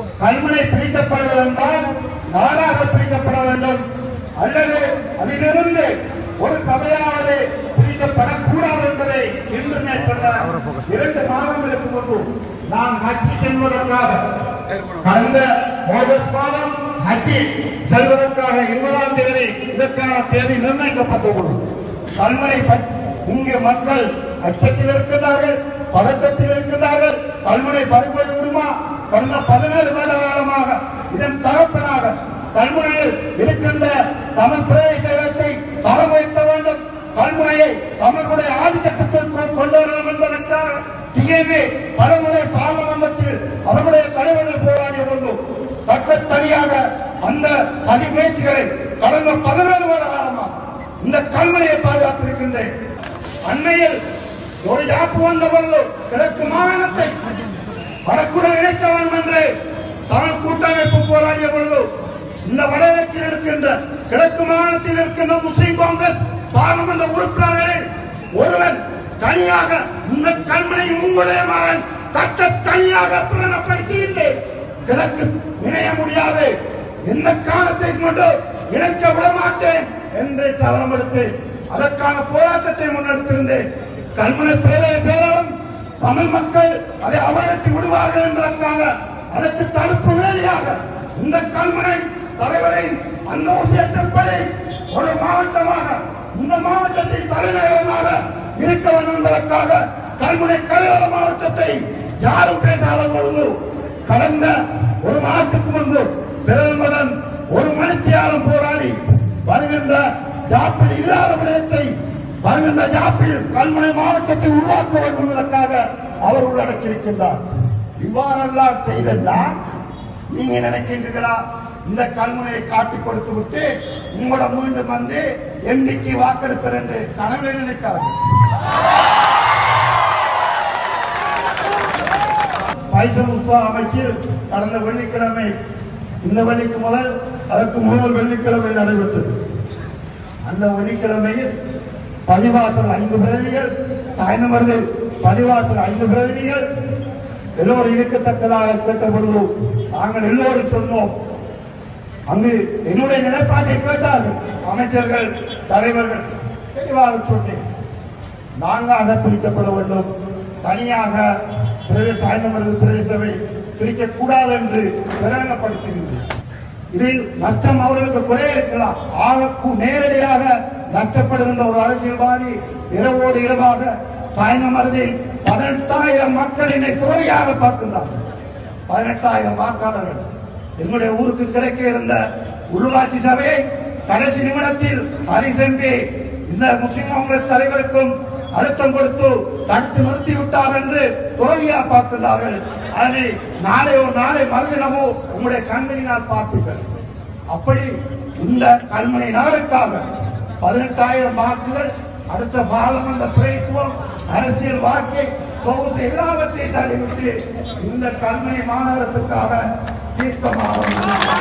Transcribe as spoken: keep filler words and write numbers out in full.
கல்முனை பிரிக்கப்படுவது என்றால் நாடாக பிரிக்கப்பட வேண்டும் அல்லது அதிலிருந்து ஒரு சபையாவது பிரிக்கப்படக்கூடாது என்பதை இன்று மேற்கொண்ட இரண்டு மாதங்களுக்கு முன்பு நான் ஹஜ்ஜி செல்வதற்காக கடந்த ஆகஸ்ட் மாதம் ஹஜ்ஜி செல்வதற்காக இருபதாம் தேதி இதற்கான தேதி நிர்ணயிக்கப்பட்டுள்ளது. கல்முனை இங்கு மக்கள் அச்சத்தில் இருக்கின்றார்கள், பதக்கத்தில் இருக்கின்றார்கள். கல்முனை பறிபோய் விடுமா? கடந்த பதினேழு வருட காலமாக இதன் தகப்பனாக கல்முனையில் இருக்கின்ற தமிழ் பிரதேசத்தை தரம் வைக்க வேண்டும், கல்முனையை தமிழுடைய ஆதிக்கத்திற்குள் கொண்டு வரணும் என்பதற்காக டிஎம்ஏ பலமுறை பார்லமெண்டத்தில் அவர்களுடைய தலைவர்கள் போராடிய கொண்டு தக்க தனியாக அந்த சதி முயற்சிகளை கடந்த பதினேழு வருட காலமாக இந்த கல்முனையை பாதுகாத்திருக்கின்றேன். அண்மையில் ஒரு ஜாப்பு வந்த பொழுது கிழக்கு மாகாணத்தை வடக்குடன் இணைக்க வேண்டும் என்று தமிழ் கூட்டமைப்பு போராடிய பொழுது இந்த வடகிழக்கில் இருக்கின்ற கிழக்கு மாகாணத்தில் இருக்கின்ற முஸ்லிம் காங்கிரஸ் பார்லமெண்ட் உறுப்பினர்களில் ஒருவன் தனியாக இந்த கல்முனை உங்களுடைய மகன் கட்ட தனியாக பிரகடனப்படுத்தியிருந்தேன். கிழக்கு இணைய முடியாது, எந்த காலத்தை கொண்டு இணைக்க விட மாட்டேன் என்று சபதம் எடுத்து அதற்கான போராட்டத்தை முன்னெடுத்திருந்தேன். கல்முனை பிரதேச செயலாளர் தமிழ் மக்கள் அதை அவலத்தி விடுவார்கள் என்பதற்காக அதற்கு தடுப்பு வேலையாக இந்த கல்முனை தலைவரின் அந்த விஷயத்தின்படி ஒரு மாவட்டமாக இந்த மாவட்டத்தின் தலைநகரமாக இருக்க வேண்டும் என்பதற்காக கல்முனை கலைவர மாவட்டத்தை யாரும் பேசாத பொழுது கடந்த ஒரு மாதத்துக்கு முன்பு பிரதமருடன் ஒரு மணித்தியாலம் போராடி வருகின்ற ஜாப்பில் இல்லாத விடயத்தை வருகின்ற ஜாப்பில் கல்முனை மாவட்டத்தை உருவாக்க வேண்டும் என்பதற்காக அவர் உள்ளடக்கியிருக்கின்றார். இவ்வாறெல்லாம் செய்தெல்லாம் நீங்க நினைக்கின்றீர்களா இந்த கல்முனையை காட்டிக் கொடுத்து விட்டு உங்களோட மீண்டும் வந்து எம்பிக்கு வாக்கெடுப்பர் என்று கனவு நினைக்காது. பைசல் உஸ்பா அமைச்சில் கடந்த வெள்ளிக்கிழமை இந்த வெள்ளிக்கு முதல் அதற்கு முதல் வெள்ளிக்கிழமை நடைபெற்றது. அந்த வெள்ளிக்கிழமையில் பதிவாசல் ஐந்து பிரதிகள், சாய்ந்தமருது பதிவாசல் ஐந்து பிரதிகள் எல்லோரும் இருக்கத்தக்கதாக கேட்ட பொழுது நாங்கள் எல்லோரும் சொன்னோம். அங்கு என்னுடைய நிலைப்பாட்டை கேட்டார்கள் அமைச்சர்கள், தலைவர்கள். தெளிவாக சொன்னேன், நாங்கள் அதை பிரிக்கப்பட வேண்டும், தனியாக சாய்ந்தமருது பிரதேசவை பிரிக்கக்கூடாது என்று பிரகடனப்படுத்துகின்றனர். இதில் நஷ்டம் அவர்களுக்கு குறைய இருக்கலாம். ஆகக்கு நேரடியாக நஷ்டப்படுகின்ற ஒரு அரசியல்வாதி இரவோடு இரவாக சாய்ந்தமருதில் பதினெட்டாயிரம் மக்களினை குறையாக பார்க்கின்றார்கள். பதினெட்டாயிரம் வாக்காளர்கள் எங்களுடைய ஊருக்கு கிடைக்க இருந்த உள்ளாட்சி சபையை கடைசி நிமிடத்தில் ஹரீஸ் எம்பி இந்த முஸ்லிம் காங்கிரஸ் தலைவருக்கும் அழுத்தம் கொடுத்து தடுத்து நிறுத்திவிட்டார் என்று துறவியா பார்க்கிறார்கள். அதனை நாளையோ நாளை மறுதினமோ உங்களுடைய கண்களினால் பார்ப்பீர்கள். அப்படி இந்த கல்முனை நகருக்காக பதினெட்டாயிரம் வாக்குகள் அடுத்த பாராளுமன்ற பிரதித்துவம் அரசியல் வாக்கை சொகுசு எல்லாவற்றையும் தள்ளிவிட்டு இந்த கல்முனை மாநகரத்துக்காக தீர்க்கமாக